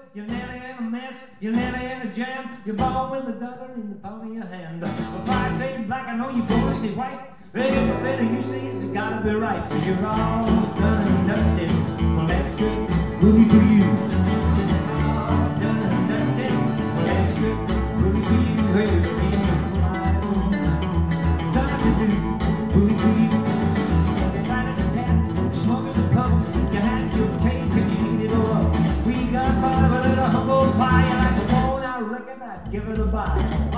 you're nearly in a mess, you're nearly in a jam. You're born with a dollar in the palm of your hand. If I say black, I know you're going to say white. Everything you say has gotta be right. So you're all done and dusted. Well, that's good, really for you. All done and dusted. Well, that's good, really for you. Everything you fly on. Done to do, really for you. You're fine as a cat, smoke as a pump. You had your cake and you eat it all up. We got by with a little humble pie. You like a phone, I reckon I'd give it a buy.